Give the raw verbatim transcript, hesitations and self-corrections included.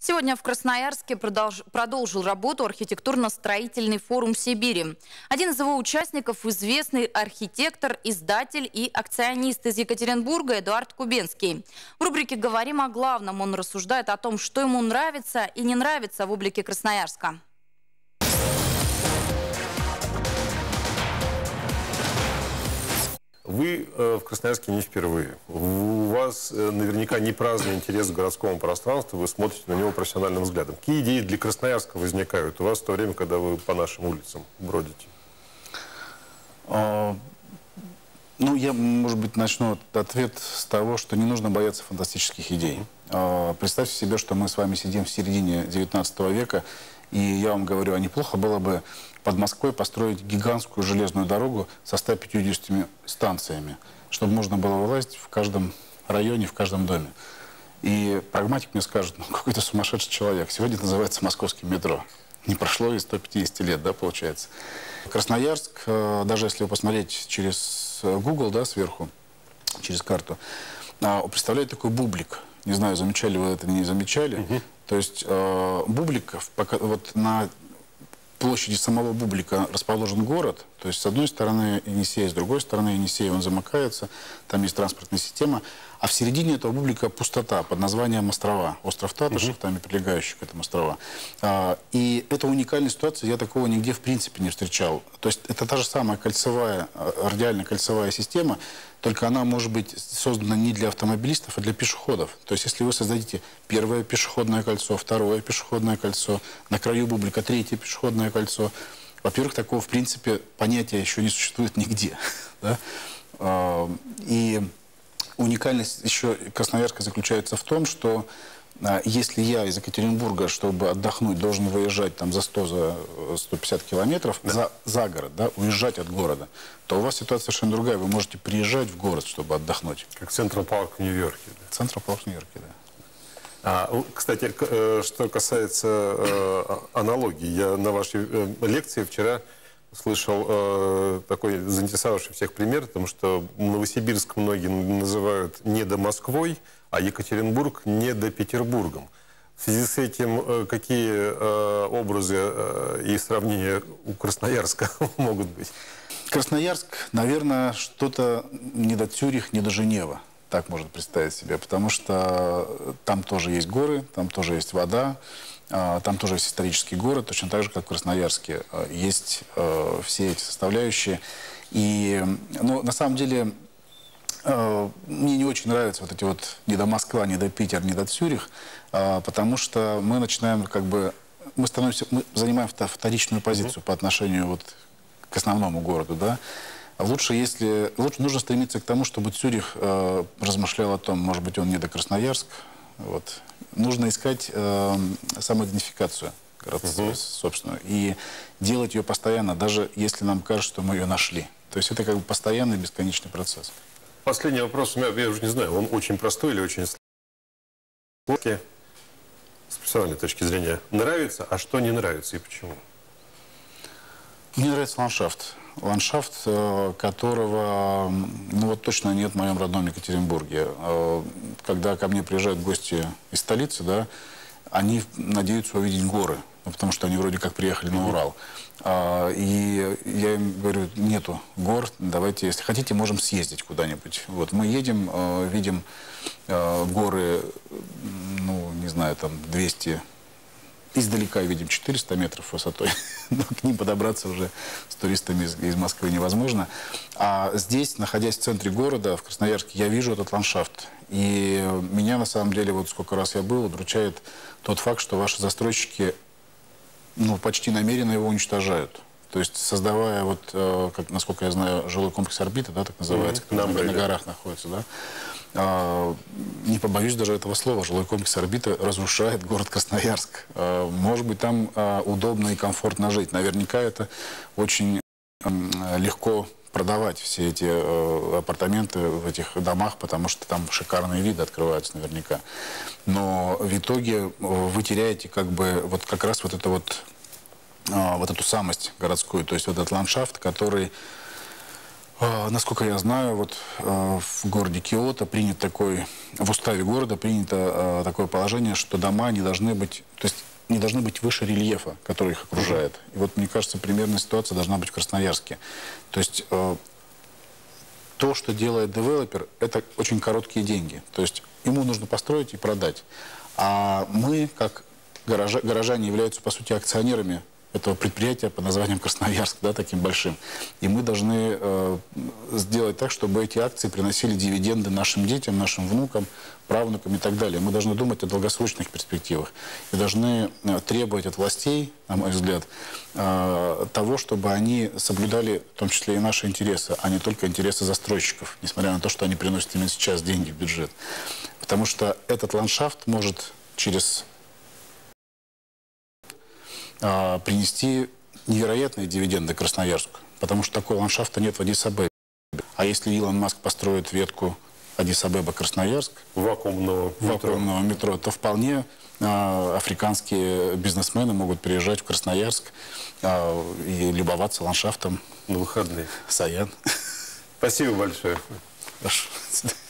Сегодня в Красноярске продолж... продолжил работу архитектурно-строительный форум Сибири. Один из его участников – известный архитектор, издатель и акционист из Екатеринбурга Эдуард Кубенский. В рубрике «Говорим о главном» он рассуждает о том, что ему нравится и не нравится в облике Красноярска. Вы э, в Красноярске не впервые. У вас э, наверняка не праздный интерес к городскому пространству, вы смотрите на него профессиональным взглядом. Какие идеи для Красноярска возникают у вас в то время, когда вы по нашим улицам бродите? А, ну, я, может быть, начну ответ с того, что не нужно бояться фантастических идей. А, представьте себе, что мы с вами сидим в середине девятнадцатого века, и я вам говорю, а неплохо было бы под Москвой построить гигантскую железную дорогу со ста пятьюдесятью станциями, чтобы можно было вылазить в каждом районе, в каждом доме. И прагматик мне скажет, ну какой-то сумасшедший человек. Сегодня это называется московским метро. Не прошло и сто пятьдесят лет, да, получается. Красноярск, даже если посмотреть через Google, да, сверху, через карту, представляет такой бублик. Не знаю, замечали вы это или не замечали. Угу. То есть бублик, вот на площади самого бублика расположен город, то есть с одной стороны Енисей, с другой стороны Енисей, он замыкается, там есть транспортная система, а в середине этого бублика пустота под названием острова, остров Татышев, угу. там и прилегающие к этому острова. А, и это уникальная ситуация, я такого нигде в принципе не встречал. То есть это та же самая кольцевая, радиальная кольцевая система, только она может быть создана не для автомобилистов, а для пешеходов. То есть если вы создадите первое пешеходное кольцо, второе пешеходное кольцо, на краю бублика третье пешеходное кольцо, во-первых, такого в принципе понятия еще не существует нигде. Да? И уникальность еще Красноярска заключается в том, что если я из Екатеринбурга, чтобы отдохнуть, должен выезжать там за сто, за сто пятьдесят километров, да. за, за город, да, уезжать от города, то у вас ситуация совершенно другая. Вы можете приезжать в город, чтобы отдохнуть. Как Централ Парк в Нью-Йорке. Да? Централ Парк в Нью-Йорке, да. А, кстати, что касается э, аналогии, я на вашей э, лекции вчера слышал э, такой заинтересовавший всех пример, потому что Новосибирск многие называют не до Москвой, а Екатеринбург не до Петербургом. В связи с этим э, какие э, образы э, и сравнения у Красноярска могут быть? Красноярск, наверное, что-то не до Цюрих, не до Женева. Так можно представить себе, потому что там тоже есть горы, там тоже есть вода, там тоже есть исторический город, точно так же, как в Красноярске. Есть все эти составляющие. И, ну, на самом деле, мне не очень нравятся вот эти вот ни до Москва, ни до Питер, ни до Цюрих, потому что мы начинаем как бы, мы становимся, мы занимаем вторичную позицию по отношению вот к основному городу, да. Лучше, если, лучше нужно стремиться к тому, чтобы Цюрих э, размышлял о том, может быть, он не до Красноярск. Вот. Нужно искать э, самоидентификацию городца, угу. собственную, и делать ее постоянно, даже если нам кажется, что мы ее нашли. То есть это как бы постоянный бесконечный процесс. Последний вопрос у меня, я уже не знаю, он очень простой или очень сложный. С профессиональной точки зрения, нравится, а что не нравится и почему? Мне нравится ландшафт. Ландшафт, которого, ну вот точно нет в моем родном Екатеринбурге. Когда ко мне приезжают гости из столицы, да, они надеются увидеть горы, ну, потому что они вроде как приехали на Урал. И я им говорю, нету гор, давайте, если хотите, можем съездить куда-нибудь. Вот мы едем, видим горы, ну, не знаю, там двести. Издалека видим четыреста метров высотой, но к ним подобраться уже с туристами из, из Москвы невозможно. А здесь, находясь в центре города, в Красноярске, я вижу этот ландшафт. И меня, на самом деле, вот сколько раз я был, удручает тот факт, что ваши застройщики, ну, почти намеренно его уничтожают. То есть, создавая, вот, э, как, насколько я знаю, жилой комплекс «Орбита», да, так называется, mm-hmm. который на, на горах находится, да. А, не побоюсь даже этого слова, жилой комплекс «Орбита» разрушает город Красноярск. А, может быть, там а, удобно и комфортно жить. Наверняка это очень а, легко продавать все эти а, апартаменты в этих домах, потому что там шикарные виды открываются наверняка. Но в итоге вы теряете как бы вот как раз вот это вот, а, вот эту самость городскую, то есть вот этот ландшафт, который А, насколько я знаю, вот а, в городе Киото принят такой, в уставе города принято а, такое положение, что дома не должны быть, то есть не должны быть выше рельефа, который их окружает. И вот, мне кажется, примерная ситуация должна быть в Красноярске. То есть а, то, что делает девелопер, это очень короткие деньги. То есть ему нужно построить и продать. А мы, как горожа, горожане, являются, по сути, акционерами этого предприятия под названием Красноярск, да, таким большим. И мы должны э, сделать так, чтобы эти акции приносили дивиденды нашим детям, нашим внукам, правнукам и так далее. Мы должны думать о долгосрочных перспективах. И должны э, требовать от властей, на мой взгляд, э, того, чтобы они соблюдали в том числе и наши интересы, а не только интересы застройщиков, несмотря на то, что они приносят именно сейчас деньги в бюджет. Потому что этот ландшафт может через принести невероятные дивиденды Красноярску, потому что такого ландшафта нет в Аддис-Абебе. А если Илон Маск построит ветку Аддис-Абеба-Красноярск, вакуумного метро. вакуумного метро, то вполне э, африканские бизнесмены могут приезжать в Красноярск э, и любоваться ландшафтом. На выходные. Саян. Спасибо большое. Хорошо.